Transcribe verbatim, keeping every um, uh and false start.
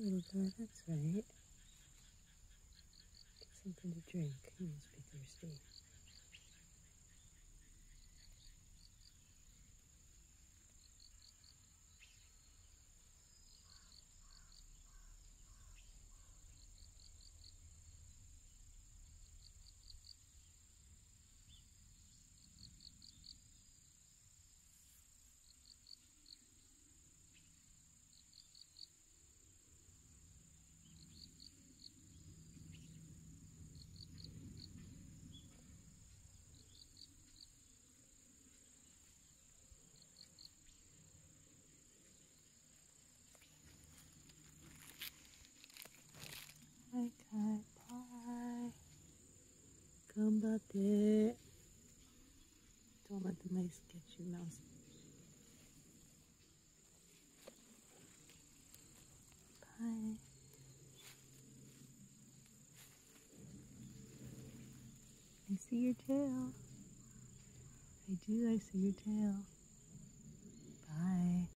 little guy, that's right. Get something to drink. He must be thirsty. Hi, cat. Bye. Combate. Don't let the mice get you, mouse. Bye. I see your tail. I do, I see your tail. Bye.